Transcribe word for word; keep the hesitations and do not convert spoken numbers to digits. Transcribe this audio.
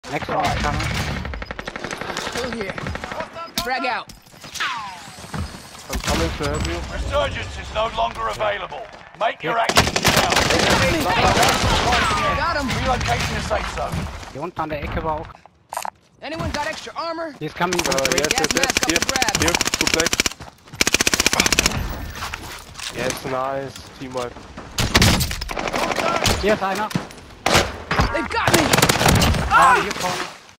Next one is coming. I'm still here. Frag out. I'm coming to help you. Resurgence is no longer available. Make your actions now. Got him. Relocating the safe zone. Hier unten an der Ecke war auch. Anyone got extra armor? He's coming Uh, with three. yes, yes, Gas yes. mask up Here, for grabs. here, good play. Yes, nice. Team wipe. Hier ist einer. They've got me. Ah, hier vorne.